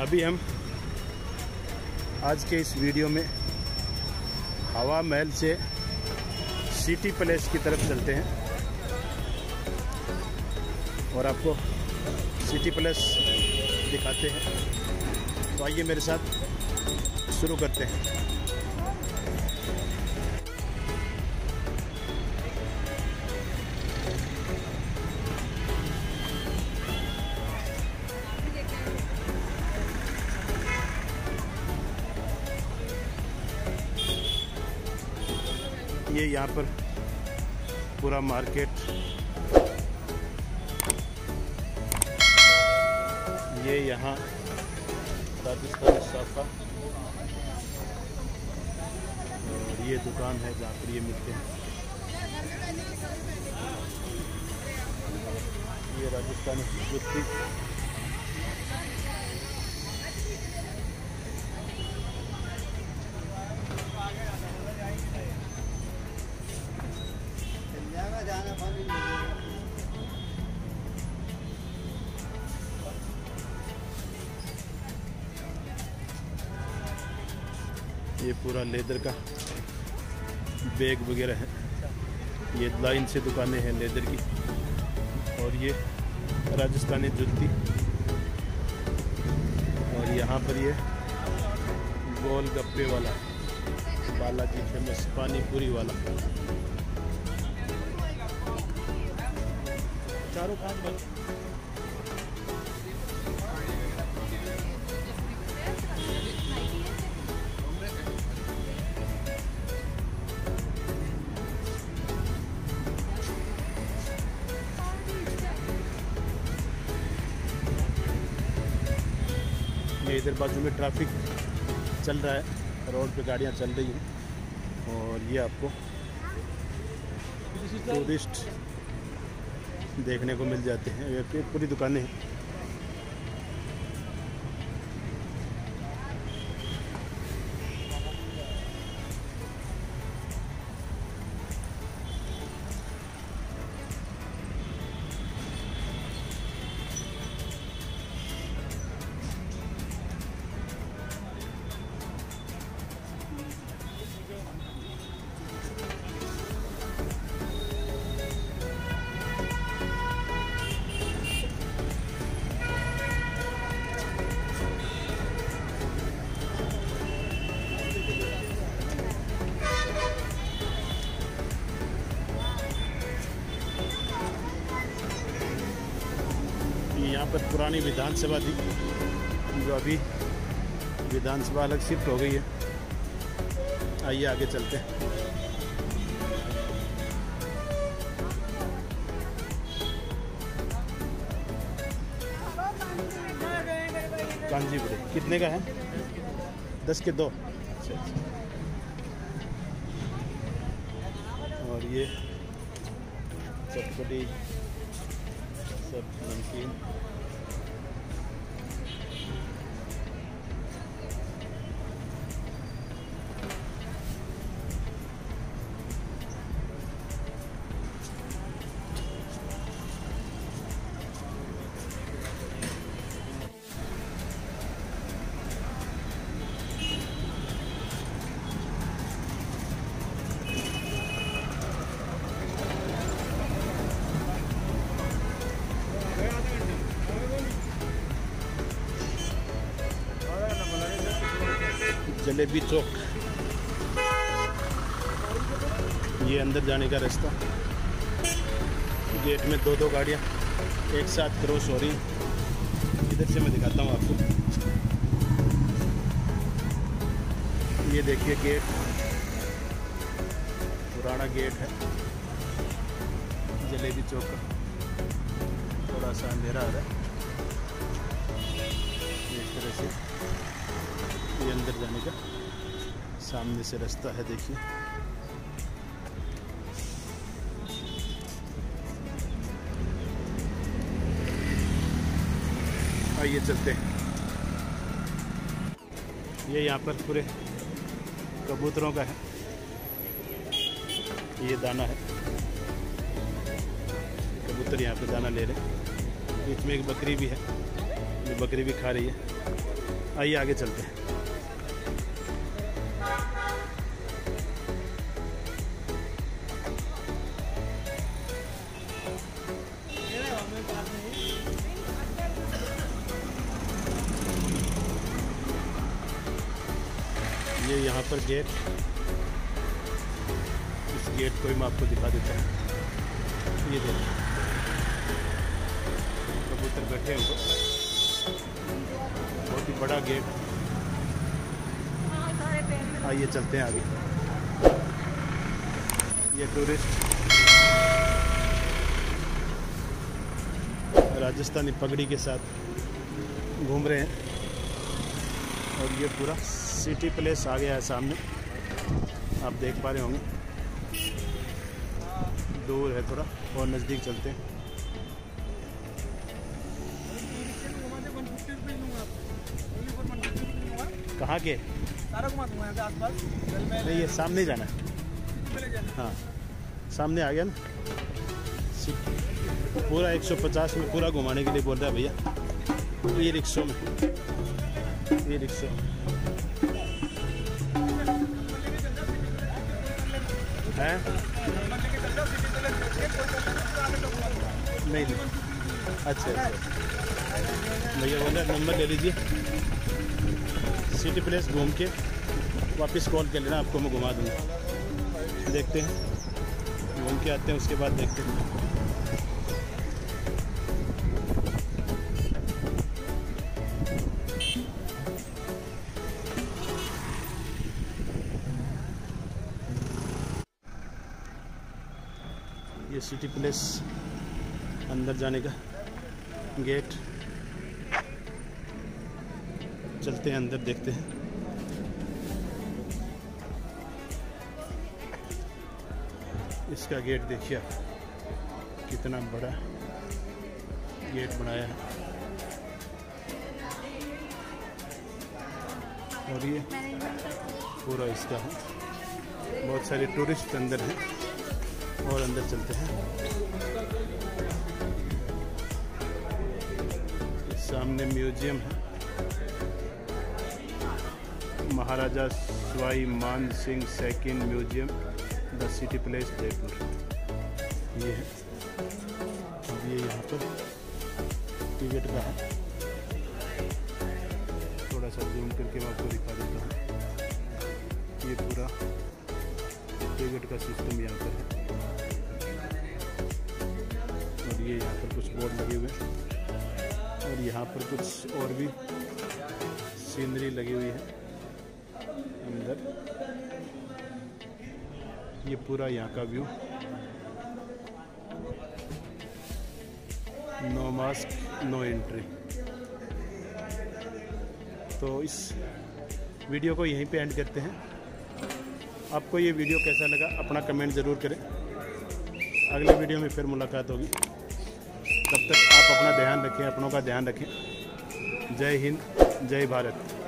अभी हम आज के इस वीडियो में हवा महल से सिटी पैलेस की तरफ चलते हैं और आपको सिटी पैलेस दिखाते हैं। तो आइए मेरे साथ शुरू करते हैं। ये यहाँ पर पूरा मार्केट, ये यहाँ राजस्थानी साफा और ये दुकान है जहाँ पर ये मिलते हैं। ये राजस्थानी जुत्ती, ये पूरा लेदर का बैग वगैरह है। ये लाइन से दुकानें हैं लेदर की। और ये राजस्थानी जुत्ती और यहाँ पर ये गोल गप्पे वाला बालाजी फेमस पानी पूरी वाला। चारों काम भाई। ये इधर बाजू में ट्रैफिक चल रहा है, रोड पे गाड़ियाँ चल रही हैं और ये आपको टूरिस्ट देखने को मिल जाते हैं। ये पूरी दुकानें हैं। यहाँ पर पुरानी विधानसभा थी, जो अभी विधानसभा अलग शिफ्ट हो गई है। आइए आगे चलते हैं। कांजीपुरी कितने का है? 10 के 2। अच्छा। और ये चटपटी सब नमकीन। जलेबी चौक, ये अंदर जाने का रास्ता। गेट में दो गाड़ियाँ एक साथ क्रॉस हो रही। इधर से मैं दिखाता हूँ आपको। ये देखिए गेट, पुराना गेट है जलेबी चौक का। थोड़ा सा अंधेरा आ रहा है। इस तरह से ये अंदर जाने का सामने से रास्ता है, देखिए। आइए चलते हैं। ये यहाँ पर पूरे कबूतरों का है। ये दाना है, कबूतर यहाँ पे दाना ले रहे हैं। बीच में एक बकरी भी है, ये बकरी भी खा रही है। आइए आगे चलते हैं। ये यहाँ पर गेट, इस गेट को ही मैं आपको दिखा देता हूँ। ये देखिए कबूतर बैठे हैं, बहुत ही बड़ा गेट। आइए चलते हैं आगे। ये टूरिस्ट राजस्थानी पगड़ी के साथ घूम रहे हैं और ये पूरा सिटी प्लेस आ गया है सामने, आप देख पा रहे होंगे। दूर है थोड़ा और नज़दीक चलते हैं। कहाँ के? नहीं, ये सामने ही जाना है। हाँ, सामने आ गया ना। पूरा 150 में पूरा घुमाने के लिए बोल रहा है भैया। ये रिक्शों में, ये रिक्शा है। नहीं, अच्छा भैया बोल रहे नंबर ले लीजिए, सिटी प्लेस घूम के वापस कॉल कर लेना, आपको मैं घुमा दूँगा। देखते हैं, घूम के आते हैं, उसके बाद देखते हैं। ये सिटी प्लेस अंदर जाने का गेट, चलते हैं अंदर, देखते हैं। इसका गेट देखिए आप, कितना बड़ा गेट बनाया है। और ये पूरा इसका है, बहुत सारे टूरिस्ट अंदर हैं और अंदर चलते हैं। सामने म्यूजियम है, Maharaja Sawai Man Singh second museum, the city palace Jaipur. ये है, अब ये यहाँ पर टिकट का है, थोड़ा सा जूम करके मैं आपको दिखा देता हूँ। ये पूरा टिकट का सिस्टम यहाँ पर है और ये यहाँ पर कुछ बोर्ड लगे हुए हैं और यहाँ पर कुछ और भी सीनरी लगी हुई है अंदर। ये पूरा यहाँ का view, no mask no entry. तो इस वीडियो को यहीं पे एंड करते हैं। आपको ये वीडियो कैसा लगा अपना कमेंट ज़रूर करें। अगले वीडियो में फिर मुलाकात होगी, तब तक आप अपना ध्यान रखें, अपनों का ध्यान रखें। जय हिंद, जय भारत।